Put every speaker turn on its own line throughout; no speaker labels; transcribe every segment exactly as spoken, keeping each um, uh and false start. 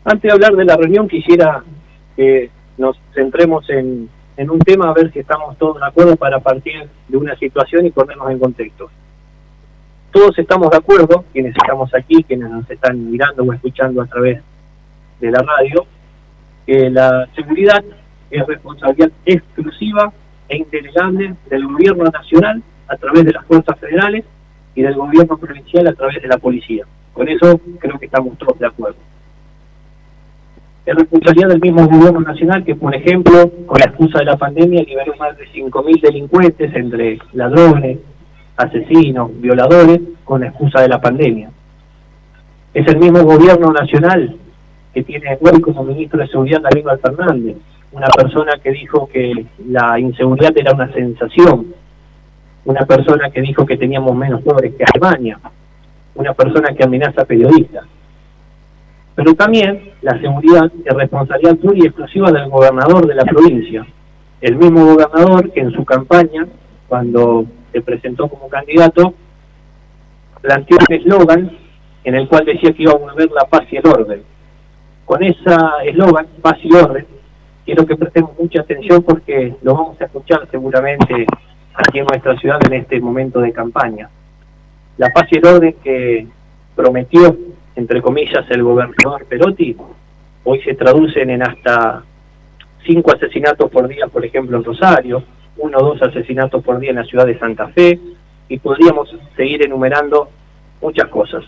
Antes de hablar de la reunión, quisiera que nos centremos en, en un tema, a ver si estamos todos de acuerdo para partir de una situación y ponernos en contexto. Todos estamos de acuerdo, quienes estamos aquí, quienes nos están mirando o escuchando a través de la radio, que la seguridad es responsabilidad exclusiva e indelegable del gobierno nacional a través de las fuerzas federales y del gobierno provincial a través de la policía. Con eso creo que estamos todos de acuerdo. Es responsabilidad del mismo gobierno nacional que, por ejemplo, con la excusa de la pandemia, liberó más de cinco mil delincuentes entre ladrones, asesinos, violadores, con la excusa de la pandemia. Es el mismo gobierno nacional que tiene hoy como ministro de Seguridad a Aníbal Fernández, una persona que dijo que la inseguridad era una sensación, una persona que dijo que teníamos menos pobres que Alemania, una persona que amenaza a periodistas. Pero también la seguridad es responsabilidad pura y exclusiva del gobernador de la provincia, el mismo gobernador que en su campaña, cuando se presentó como candidato, planteó un eslogan en el cual decía que iba a volver la paz y el orden. Con ese eslogan, paz y orden, quiero que prestemos mucha atención porque lo vamos a escuchar seguramente aquí en nuestra ciudad en este momento de campaña. La paz y el orden que prometió, entre comillas, el gobernador Perotti, hoy se traducen en hasta cinco asesinatos por día, por ejemplo, en Rosario, uno o dos asesinatos por día en la ciudad de Santa Fe, y podríamos seguir enumerando muchas cosas.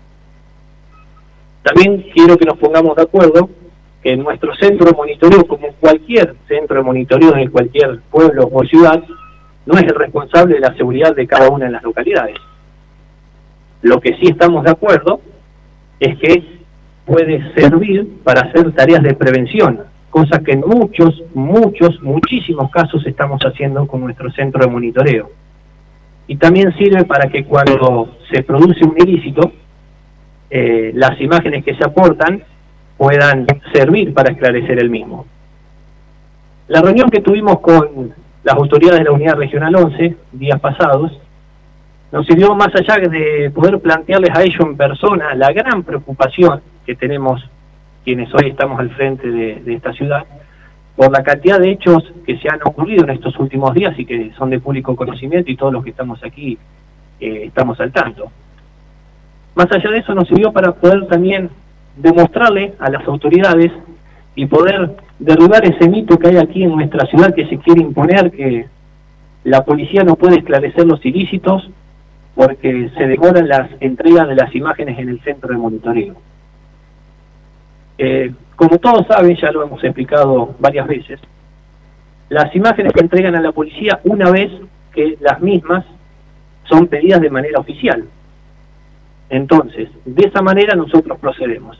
También quiero que nos pongamos de acuerdo que en nuestro centro de monitoreo, como cualquier centro de monitoreo de cualquier pueblo o ciudad, no es el responsable de la seguridad de cada una de las localidades. Lo que sí estamos de acuerdo es que puede servir para hacer tareas de prevención, cosa que en muchos, muchos, muchísimos casos estamos haciendo con nuestro centro de monitoreo. Y también sirve para que cuando se produce un ilícito, eh, las imágenes que se aportan puedan servir para esclarecer el mismo. La reunión que tuvimos con las autoridades de la Unidad Regional once, días pasados, nos sirvió más allá de poder plantearles a ellos en persona la gran preocupación que tenemos quienes hoy estamos al frente de, de esta ciudad, por la cantidad de hechos que se han ocurrido en estos últimos días y que son de público conocimiento y todos los que estamos aquí eh, estamos al tanto. Más allá de eso nos sirvió para poder también demostrarle a las autoridades y poder derribar ese mito que hay aquí en nuestra ciudad que se quiere imponer, que la policía no puede esclarecer los ilícitos porque se demoran las entregas de las imágenes en el centro de monitoreo. Eh, como todos saben, ya lo hemos explicado varias veces, las imágenes que entregan a la policía una vez que las mismas son pedidas de manera oficial. Entonces, de esa manera nosotros procedemos.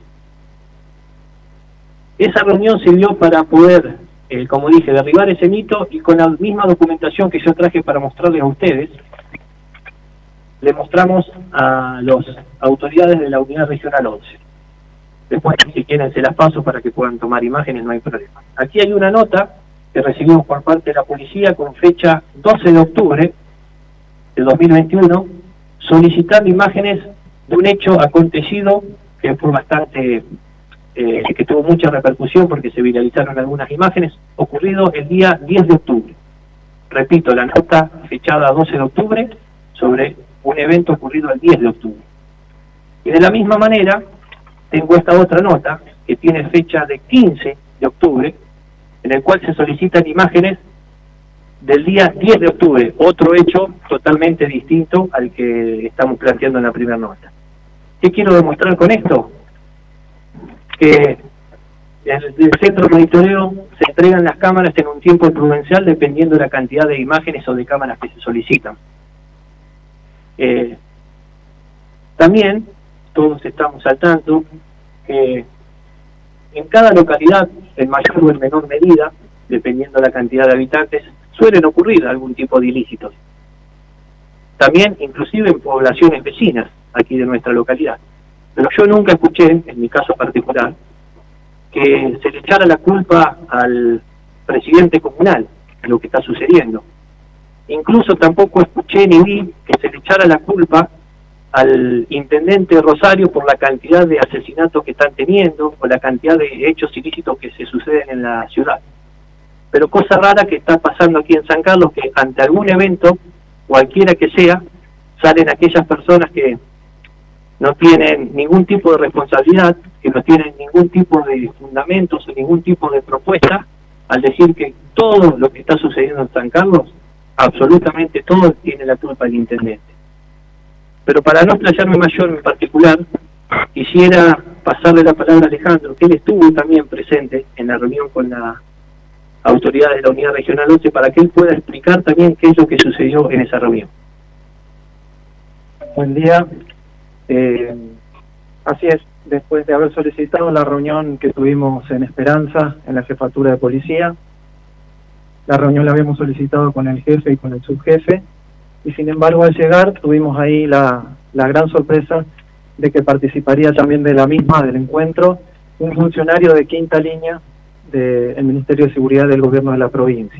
Esa reunión sirvió para poder, eh, como dije, derribar ese mito, y con la misma documentación que yo traje para mostrarles a ustedes, le mostramos a las autoridades de la Unidad Regional once. Después, si quieren, se las paso para que puedan tomar imágenes, no hay problema. Aquí hay una nota que recibimos por parte de la policía con fecha doce de octubre de dos mil veintiuno, solicitando imágenes de un hecho acontecido que fue bastante, eh, que tuvo mucha repercusión porque se viralizaron algunas imágenes, ocurrido el día diez de octubre. Repito, la nota fechada doce de octubre sobre un evento ocurrido el diez de octubre. Y de la misma manera, tengo esta otra nota que tiene fecha de quince de octubre, en el cual se solicitan imágenes del día diez de octubre, otro hecho totalmente distinto al que estamos planteando en la primera nota. ¿Qué quiero demostrar con esto? Que en el centro de monitoreo se entregan las cámaras en un tiempo prudencial dependiendo de la cantidad de imágenes o de cámaras que se solicitan. Eh, también todos estamos al tanto que en cada localidad, en mayor o en menor medida, dependiendo de la cantidad de habitantes, suelen ocurrir algún tipo de ilícitos. También, inclusive en poblaciones vecinas, aquí de nuestra localidad. Pero yo nunca escuché, en mi caso particular, que se le echara la culpa al presidente comunal de lo que está sucediendo. Incluso tampoco escuché ni vi que se le echara la culpa al intendente Rosario por la cantidad de asesinatos que están teniendo, por la cantidad de hechos ilícitos que se suceden en la ciudad. Pero cosa rara que está pasando aquí en San Carlos, que ante algún evento, cualquiera que sea, salen aquellas personas que no tienen ningún tipo de responsabilidad, que no tienen ningún tipo de fundamentos o ningún tipo de propuesta, al decir que todo lo que está sucediendo en San Carlos, absolutamente todo, tiene la culpa del intendente. Pero para no explayarme mayor en particular, quisiera pasarle la palabra a Alejandro, que él estuvo también presente en la reunión con la autoridad de la Unidad Regional once, para que él pueda explicar también qué es lo que sucedió en esa reunión.
Buen día. Eh, así es, después de haber solicitado la reunión que tuvimos en Esperanza, en la Jefatura de Policía, la reunión la habíamos solicitado con el jefe y con el subjefe, y sin embargo al llegar tuvimos ahí la, la gran sorpresa de que participaría también de la misma, del encuentro, un funcionario de quinta línea del Ministerio de Seguridad del Gobierno de la provincia.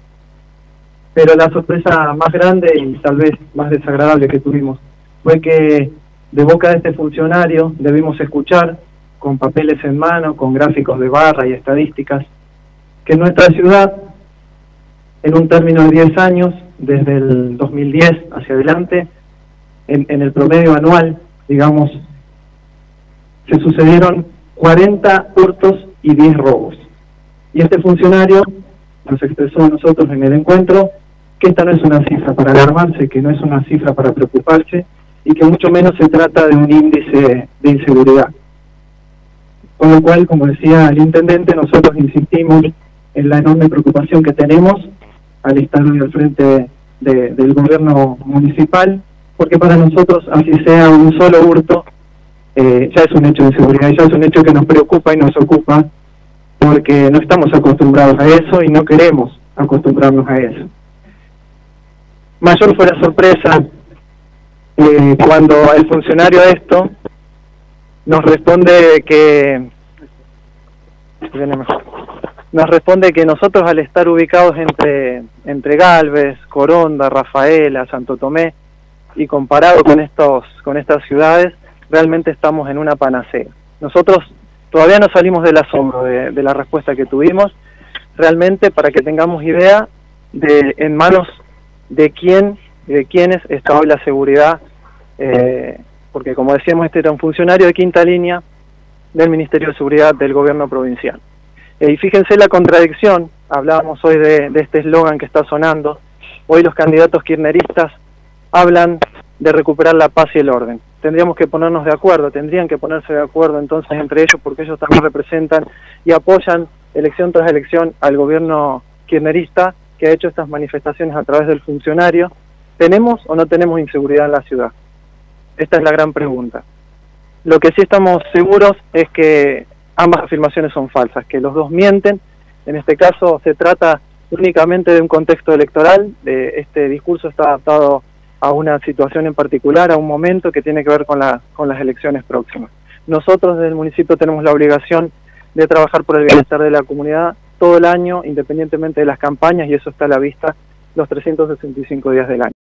Pero la sorpresa más grande y tal vez más desagradable que tuvimos fue que de boca de este funcionario debimos escuchar, con papeles en mano, con gráficos de barra y estadísticas, que en nuestra ciudad, en un término de diez años, desde el dos mil diez hacia adelante, en, en el promedio anual, digamos, se sucedieron cuarenta hurtos y diez robos. Y este funcionario nos expresó a nosotros en el encuentro que esta no es una cifra para alarmarse, que no es una cifra para preocuparse, y que mucho menos se trata de un índice de inseguridad. Con lo cual, como decía el intendente, nosotros insistimos en la enorme preocupación que tenemos al estar hoy al frente de, del gobierno municipal, porque para nosotros, así sea un solo hurto, eh, ya es un hecho de inseguridad, ya es un hecho que nos preocupa y nos ocupa, porque no estamos acostumbrados a eso y no queremos acostumbrarnos a eso. Mayor fue la sorpresa eh, cuando el funcionario de esto nos responde que viene mejor. nos responde que nosotros, al estar ubicados entre entre Galvez, Coronda, Rafaela, Santo Tomé, y comparado con estos con estas ciudades, realmente estamos en una panacea. Nosotros todavía no salimos del asombro de, de la respuesta que tuvimos. Realmente, para que tengamos idea de en manos de quién y de quiénes está hoy la seguridad, eh, porque como decíamos, este era un funcionario de quinta línea del Ministerio de Seguridad del Gobierno Provincial. Eh, y fíjense la contradicción, hablábamos hoy de, de este eslogan que está sonando. Hoy los candidatos kirchneristas hablan de recuperar la paz y el orden. Tendríamos que ponernos de acuerdo, tendrían que ponerse de acuerdo entonces entre ellos, porque ellos también representan y apoyan elección tras elección al gobierno kirchnerista, que ha hecho estas manifestaciones a través del funcionario. ¿Tenemos o no tenemos inseguridad en la ciudad? Esta es la gran pregunta. Lo que sí estamos seguros es que ambas afirmaciones son falsas, que los dos mienten. En este caso se trata únicamente de un contexto electoral. De este discurso está adaptado a una situación en particular, a un momento que tiene que ver con, la, con las elecciones próximas. Nosotros desde el municipio tenemos la obligación de trabajar por el bienestar de la comunidad todo el año, independientemente de las campañas, y eso está a la vista los trescientos sesenta y cinco días del año.